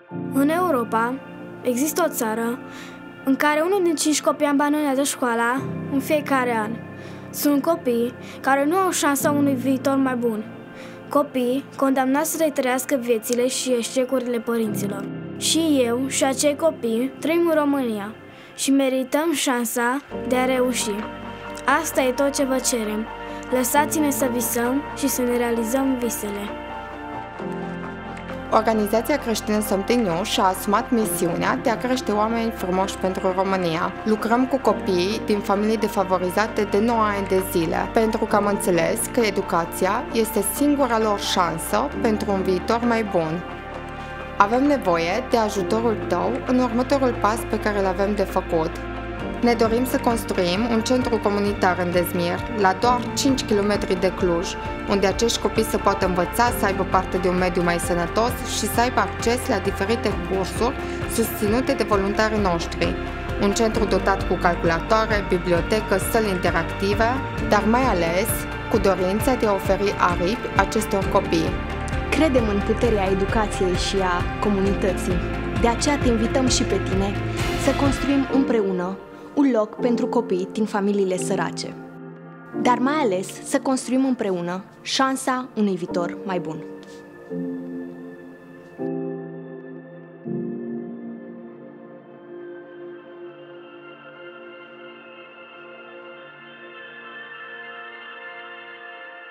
În Europa există o țară în care 1 din 5 copii abandonează școala în fiecare an. Sunt copii care nu au șansa unui viitor mai bun. Copii condamnați să trăiască viețile și eșecurile părinților. Și eu și acei copii trăim în România și merităm șansa de a reuși. Asta e tot ce vă cerem. Lăsați-ne să visăm și să ne realizăm visele. Organizația creștină Something New și-a asumat misiunea de a crește oameni frumoși pentru România. Lucrăm cu copiii din familii defavorizate de 9 ani de zile, pentru că am înțeles că educația este singura lor șansă pentru un viitor mai bun. Avem nevoie de ajutorul tău în următorul pas pe care îl avem de făcut. Ne dorim să construim un centru comunitar în Dezmir, la doar 5 km de Cluj, unde acești copii să poată învăța, să aibă parte de un mediu mai sănătos și să aibă acces la diferite cursuri susținute de voluntarii noștri. Un centru dotat cu calculatoare, bibliotecă, săli interactive, dar mai ales cu dorința de a oferi aripi acestor copii. Credem în puterea educației și a comunității. De aceea te invităm și pe tine să construim împreună un loc pentru copii din familiile sărace, dar mai ales să construim împreună șansa unui viitor mai bun.